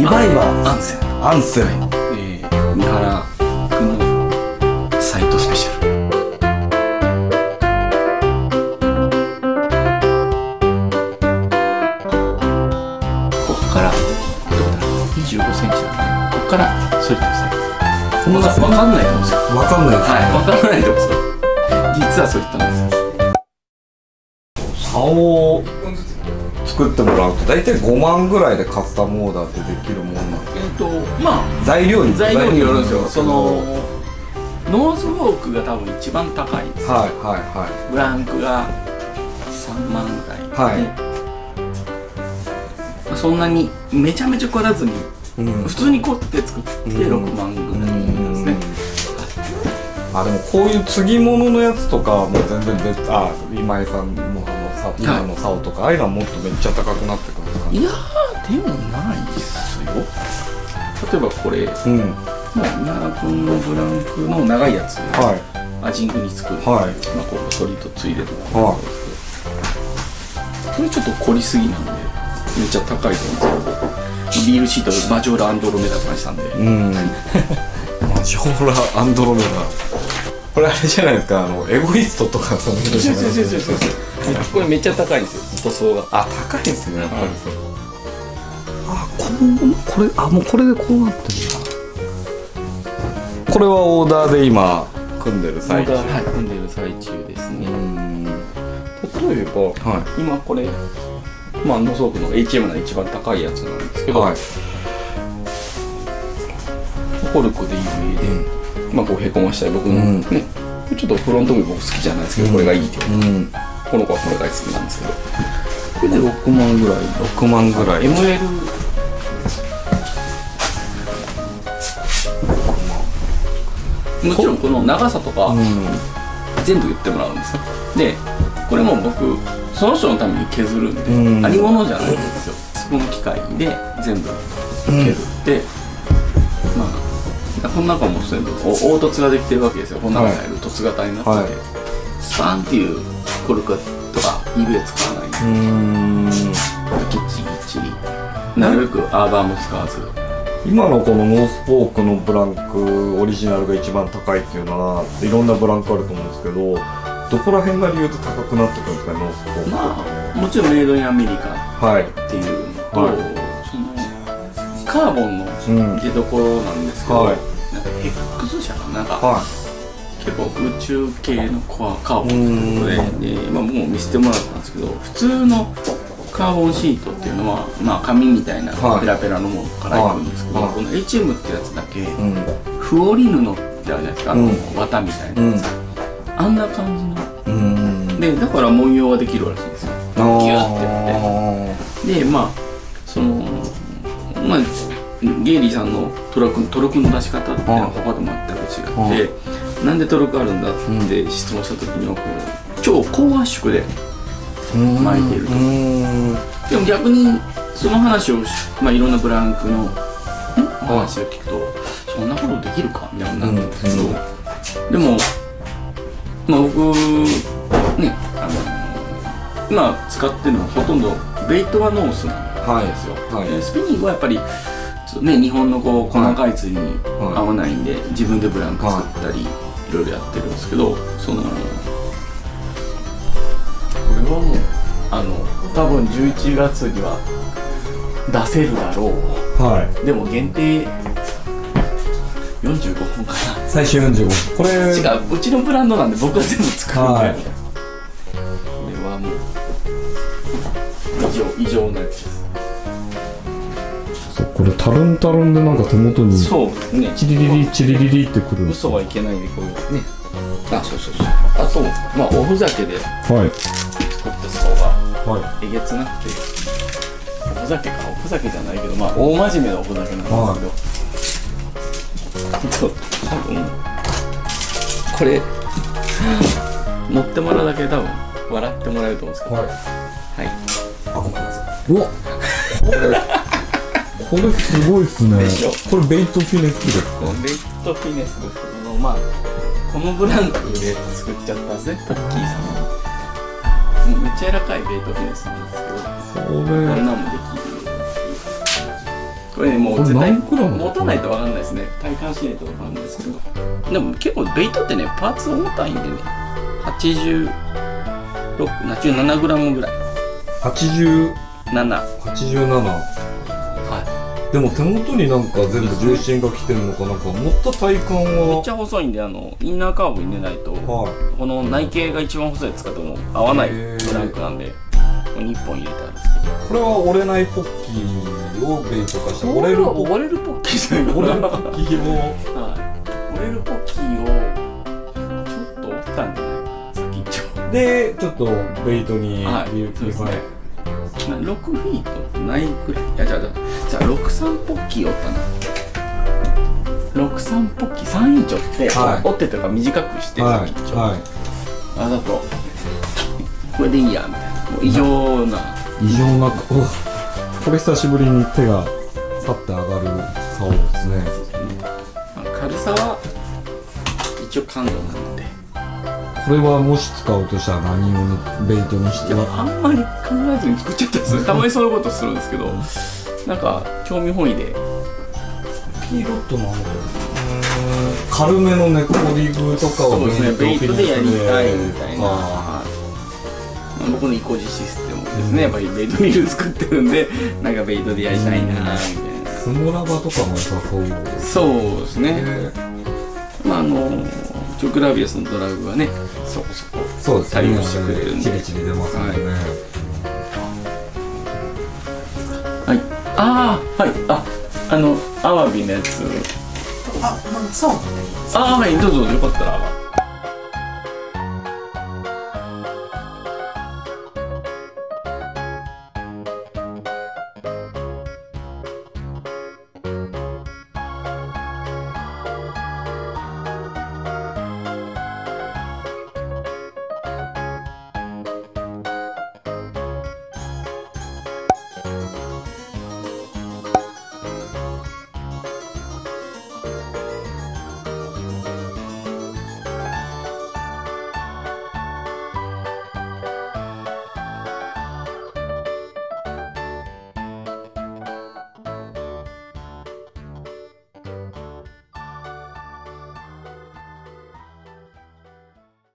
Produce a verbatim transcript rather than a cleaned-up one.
バイバーアンセム、 アンセム、 えー、三原君のサイトスペシャル。ここからどうだろう、にじゅうごセンチなんで、ここからそれてください。 こんなわかんないと思うんですよ。 わかんないですね。 はい、わからないと思うんですよ。実はそういったんですよ。 竿を作ってもらうと大体ごまんぐらいでカスタムオーダーってできるもんなんですか？ えっとまあ材料に材料によるんですよ。そのノーズウォークが多分一番高いんですよ。 はいはいはい。 ブランクがさんまんぐらいで、 はいまあそんなにめちゃめちゃ凝らずに、 うん、 普通に凝って作ってろくまんぐらいですね。 あ、でもこういう継ぎ物のやつとかはもう全然別、あ、今井さんのあのさ、今の竿とか、ああいうのはもっとめっちゃ高くなってくるんですかね。 いやーでもないっすよ。例えばこれ、 うん、 もう三原君のブランクの長いやつ、 はい、 アジングに作る、 はい、 まあこうソリッドついでるのはい、 これちょっと凝りすぎなんでめっちゃ高いと思うんですけど、ビールシートマジョーラアンドロメダとかにしたんで、 うん、マジョーラアンドロメダ、これあれじゃないですか、あのエゴイストとかその辺じゃないですか。 これめっちゃ高いんですよ、塗装が。 あ、高いですね、やっぱりそれ。あ、このこれ、あ、もうこれでこうなってるんだ。これはオーダーで今組んでる最中。 はい、組んでる最中ですね。例えば、はい、今これまあノーズウォークの エイチエム の一番高いやつなんですけど、はい、コルクで有名で、うん、まあこうへこましたり、僕のね、うん、ちょっとフロント部僕好きじゃないですけど、うん、これがいいっていう、うん、この子はこれが好きなんですけど、これでろくまんぐらい。 ろくまんぐらい。 エムエル もちろんこの長さとか、うん、全部言ってもらうんですよ。でこれも僕その人のために削るんで、うん、ありものじゃないんですよ。この機械で全部削って、うん、まあこの中も全部凹凸ができてるわけですよ。この中にある凸型になってて、はい、スパンっていうコルクとか イーブイ 使わないんで、きっちりきっちりなるべくアーバーも使わず。 今のこのノースフォークのブランクオリジナルが一番高いっていうのはいろんなブランクあると思うんですけど、どこら辺が理由で高くなってくるんですかね、ノースフォーク。 まあもちろんメイドインアメリカっていうのと、はい、そのカーボンの出どころなんですけど、うん、はい、なんか X 社かなんか、はい、結構宇宙系のコアカーボンということで、で、まあ、もう見せてもらったんですけど、普通のカーボンシートっていうのは、まあ、紙みたいなペラペラのものからいくんですけど、はい、この エイチエム ってやつだけ、うん、フオリ布ってあるじゃないですか、うん、綿みたいなやつ、うん、あんな感じの、うん、でだから文様ができるらしいんですよ、ギューってやって。でまあそのまあゲイリーさんのトルクトルクの出し方っていうのは他と全く違って、なんでトルクあるんだって質問した時にはこう超高圧縮で巻いていると。でも逆にその話を、まあ、いろんなブランクの話を聞くと、そんなことできるかみたいになるんですけど、でもまあ僕ね、あの今使ってるのはほとんどベイトはノースなんですよ。はいはい、スピニングはやっぱりね、日本のこう細かい釣りに合わないんで、はい、自分でブランク作ったり、はい、いろいろやってるんですけど、そのこれはもうあの多分じゅういちがつには出せるだろう、はい、でも限定よんじゅうごほんかな、 最終よんじゅうごほん。これ違う、うちのブランドなんで僕は全部作るんで、はい、これはもう異常異常なやつです。 これタルンタルンでなんか手元にそうね、 チリリリチリリリってくる。 嘘はいけないでこういうね。あ、そうそうそう。あとまあおふざけで作った竿がえげつなくて、おふざけかおふざけじゃないけど、まあ大真面目なおふざけなんですけど、多分これ持ってもらうだけで多分笑ってもらえると思うんですけど、はい。はい。あ、ごめんなさい。うわ。 これすごいっすね。これベイトフィネスですか？ ベイトフィネスですけど、まあこのブランクで作っちゃったんですね、ポッキーさんは。もうめっちゃ柔らかいベイトフィネスなんですけど、これなんもできる。 これねもう絶対何グラム持たないと分かんないですね。体感しないと分かんないですけど、でも結構ベイトってねパーツ重たいんでね、はちじゅうろく、はちじゅうななグラムぐらい。 はちじゅうなな。 はちじゅうなな。 はでも手元になんか全部重心が来てるのかなんか持った体感い。めっはちゃ細いんで、あのインナーカーブ入れないと、 はいこの内径が一番細いやつ使っても合わないブランクなんで、ここにいっぽん入れてあるんですけど。 これは折れないポッキーをベイト化した折れるポッ折れるポッキーじゃない折れるポッキーをはい折れるポッキーをちょっと折ったんじゃないかな、先っちょでちょっとベイトにはいビューそうですね。ろくフィートないくらい。いやじゃあじゃあじゃあろくさんポッキー折ったな。ろくさんポッキーさんインチ折って、 はい折ってとか短くしてはい先っちょ、 はあだとこれでいいやみたいな、もう異常な。 い異常なおこれ久しぶりに手がさって上がる竿ですね。 まあ軽さは一応感度なので、 これはもし使うとしたら何をベイトにしてでもはあんまり考えずに作っちゃったんですよ。たまにそういうことするんですけど、なんか興味本位でピロットなんだろう軽めのネコリグとかをそうですね、ベイトでやりたいみたいな、 あはい、まあ、僕のイコジシステムですね、やっぱりベイトリール作ってるんで、なんかベイトでやりたいなみたいな。 スモラバとかも良さそうですそうですね。まああの一応グラビアスのドラグはね、そこそこそうですね、 対応してくれるんで、 チリチリ出ますのでね、 はい、ああはい、ああのアワビのやつ、 あ、まあ、そう。 ああはい、どうぞよかったら。